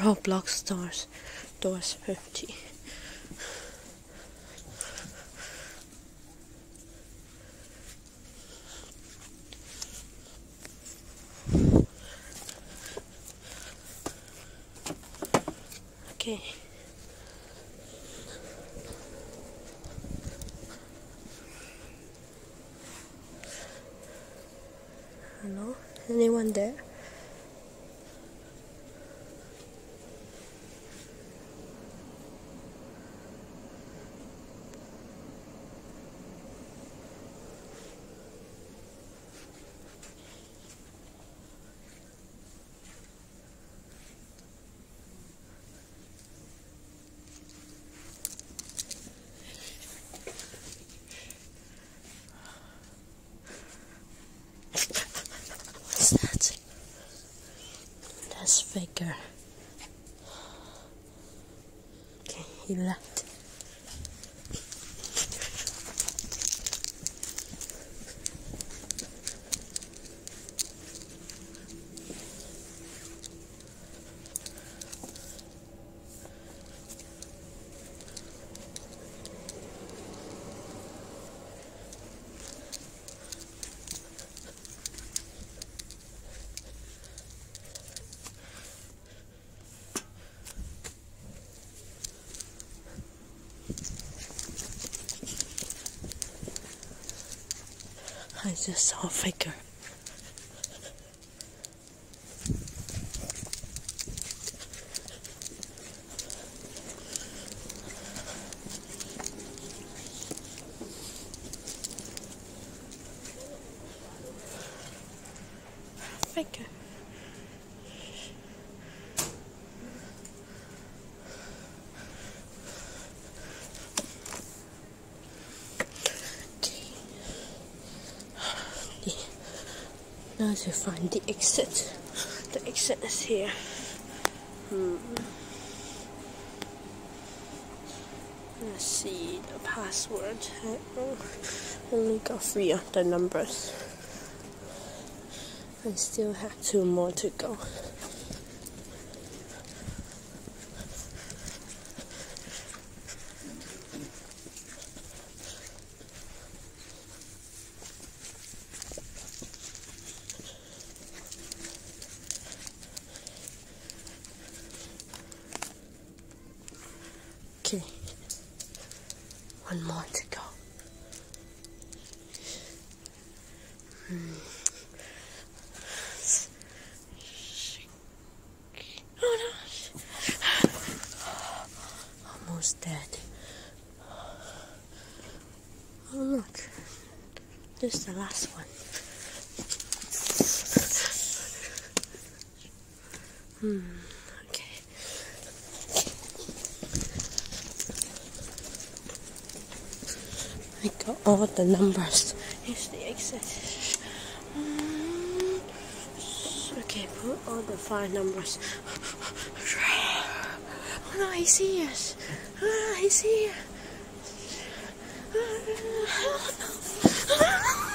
Roblox doors 50. Okay. Hello? Anyone there? What's that? That's Faker. Okay, he left. I just saw a Faker. Faker. Now to find the exit. The exit is here. Let's see the password. I only got 3 of the numbers. I still have 2 more to go. Okay, 1 more to go. Oh no! Almost dead. Oh look, this is the last one. Okay. I got all the numbers. Here's the exit. Okay, put all the 5 numbers. Oh no, I see us. I see you. Oh no.